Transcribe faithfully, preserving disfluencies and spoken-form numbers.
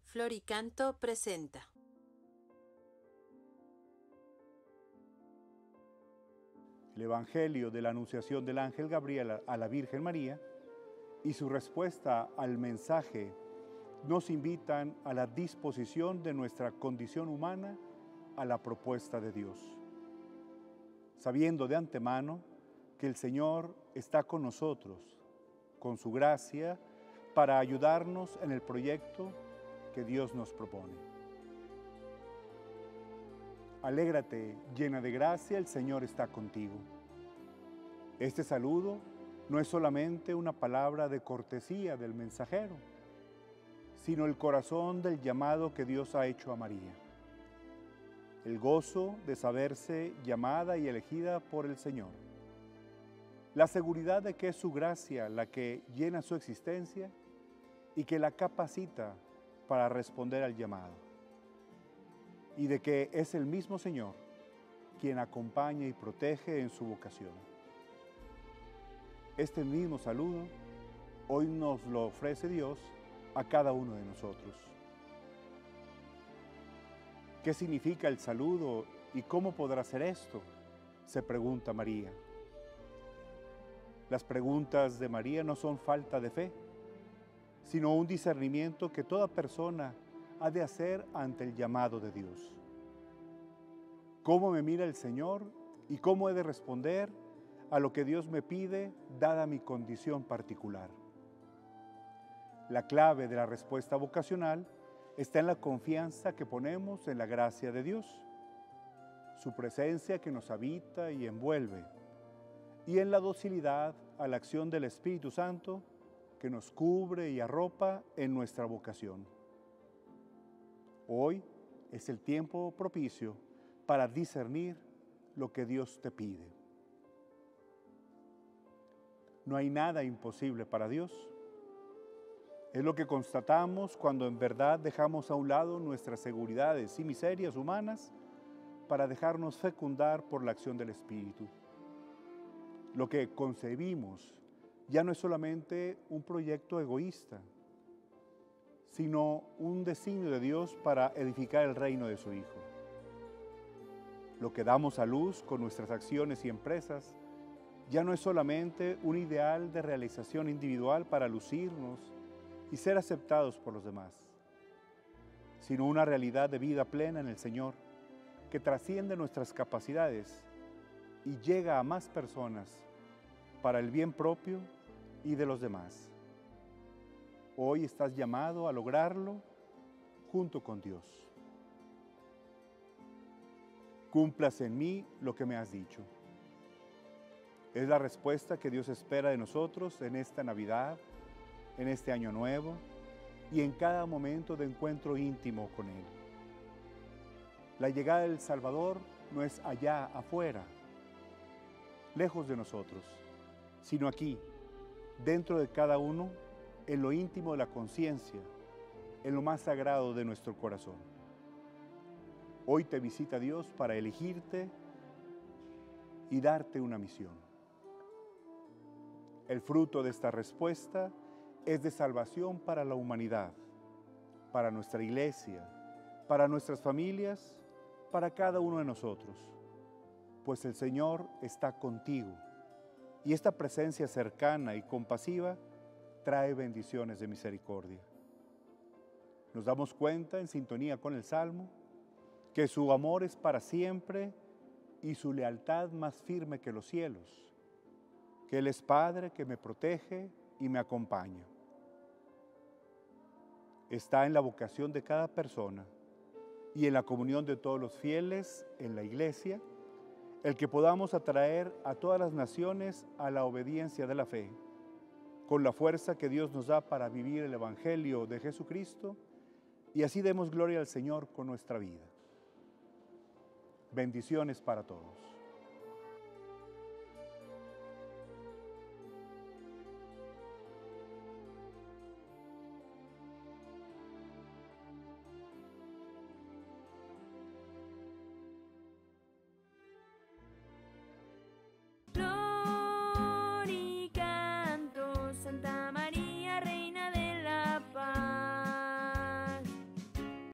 Floricanto presenta. El Evangelio de la Anunciación del Ángel Gabriel a la Virgen María y su respuesta al mensaje nos invitan a la disposición de nuestra condición humana a la propuesta de Dios, sabiendo de antemano que el Señor está con nosotros, con su gracia, para ayudarnos en el proyecto que Dios nos propone. Alégrate, llena de gracia, el Señor está contigo. Este saludo no es solamente una palabra de cortesía del mensajero, sino el corazón del llamado que Dios ha hecho a María. El gozo de saberse llamada y elegida por el Señor. La seguridad de que es su gracia la que llena su existencia y que la capacita para responder al llamado. Y de que es el mismo Señor quien acompaña y protege en su vocación. Este mismo saludo hoy nos lo ofrece Dios a cada uno de nosotros. ¿Qué significa el saludo y cómo podrá ser esto?, se pregunta María. Las preguntas de María no son falta de fe, sino un discernimiento que toda persona ha de hacer ante el llamado de Dios. ¿Cómo me mira el Señor y cómo he de responder a lo que Dios me pide, dada mi condición particular? La clave de la respuesta vocacional está en la confianza que ponemos en la gracia de Dios, su presencia que nos habita y envuelve, y en la docilidad a la acción del Espíritu Santo que nos cubre y arropa en nuestra vocación. Hoy es el tiempo propicio para discernir lo que Dios te pide. No hay nada imposible para Dios. Es lo que constatamos cuando en verdad dejamos a un lado nuestras seguridades y miserias humanas para dejarnos fecundar por la acción del Espíritu. Lo que concebimos ya no es solamente un proyecto egoísta, sino un designio de Dios para edificar el reino de su Hijo. Lo que damos a luz con nuestras acciones y empresas ya no es solamente un ideal de realización individual para lucirnos y ser aceptados por los demás, sino una realidad de vida plena en el Señor que trasciende nuestras capacidades y llega a más personas para el bien propio y de los demás. Hoy estás llamado a lograrlo junto con Dios. Cúmplase en mí lo que me has dicho. Es la respuesta que Dios espera de nosotros en esta Navidad, en este Año Nuevo y en cada momento de encuentro íntimo con Él. La llegada del Salvador no es allá afuera, lejos de nosotros, sino aquí, dentro de cada uno, en lo íntimo de la conciencia, en lo más sagrado de nuestro corazón. Hoy te visita Dios para elegirte y darte una misión. El fruto de esta respuesta es de salvación para la humanidad, para nuestra iglesia, para nuestras familias, para cada uno de nosotros, pues el Señor está contigo y esta presencia cercana y compasiva trae bendiciones de misericordia. Nos damos cuenta, en sintonía con el Salmo, que su amor es para siempre y su lealtad más firme que los cielos, que Él es Padre que me protege y me acompaña. Está en la vocación de cada persona y en la comunión de todos los fieles en la Iglesia, el que podamos atraer a todas las naciones a la obediencia de la fe, con la fuerza que Dios nos da para vivir el Evangelio de Jesucristo, y así demos gloria al Señor con nuestra vida. Bendiciones para todos.